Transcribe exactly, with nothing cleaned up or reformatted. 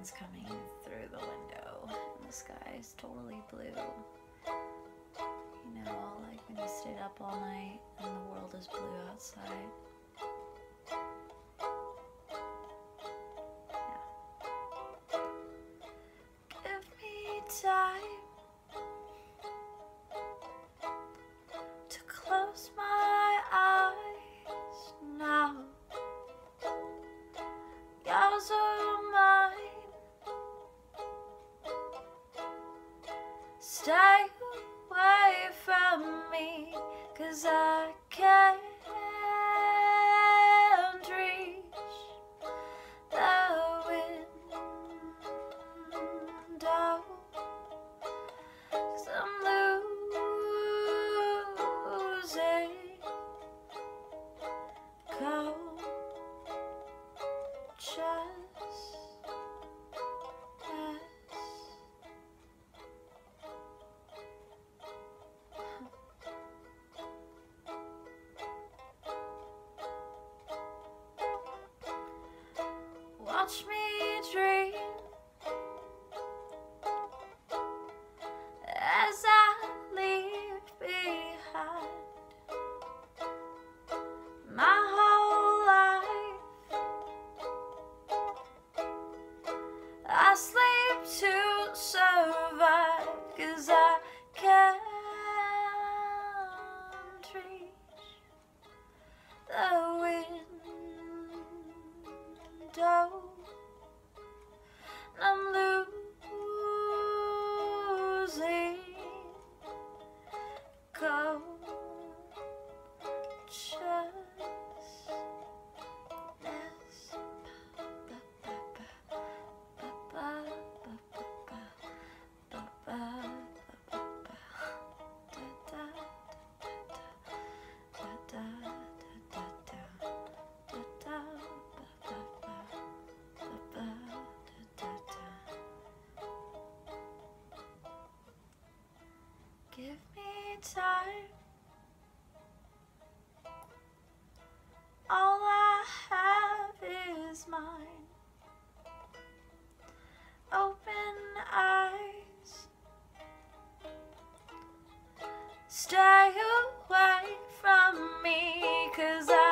sun's coming through the window and the sky is totally blue. You know, like when you stayed up all night and the world is blue outside. Yeah. Give me time to close my eyes now. Yours or mine. Stay away from me, 'cause I can't reach the window, 'cause I'm losing consciousness. Watch me dream as I leave behind my whole life. I sleep to survive, 'cause I can't reach the window. I'm losing consciousness. Give me time. All I have is mine. Open eyes. Stay away from me, 'cause I